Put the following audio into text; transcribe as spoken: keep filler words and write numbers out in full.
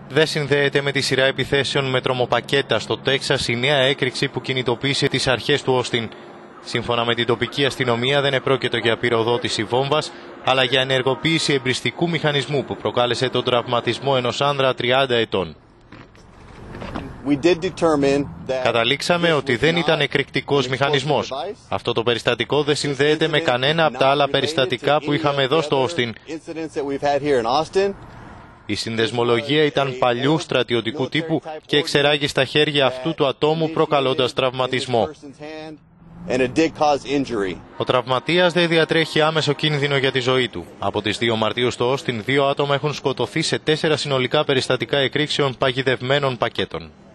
Δεν συνδέεται με τη σειρά επιθέσεων με τρομοπακέτα στο Τέξας η νέα έκρηξη που κινητοποίησε τις αρχές του Όστιν. Σύμφωνα με την τοπική αστυνομία, δεν επρόκειτο για πυροδότηση βόμβας, αλλά για ενεργοποίηση εμπριστικού μηχανισμού που προκάλεσε τον τραυματισμό ενός άνδρα τριάντα ετών. Καταλήξαμε ότι δεν ήταν εκρηκτικός μηχανισμός. Αυτό το περιστατικό δεν συνδέεται με κανένα από τα άλλα περιστατικά που είχαμε εδώ στο Όστιν. Η συνδεσμολογία ήταν παλιού στρατιωτικού τύπου και εξεράγει στα χέρια αυτού του ατόμου προκαλώντας τραυματισμό. Ο τραυματίας δεν διατρέχει άμεσο κίνδυνο για τη ζωή του. Από τις δύο Μαρτίου στο Όστιν, δύο άτομα έχουν σκοτωθεί σε τέσσερα συνολικά περιστατικά εκρήξεων παγιδευμένων πακέτων.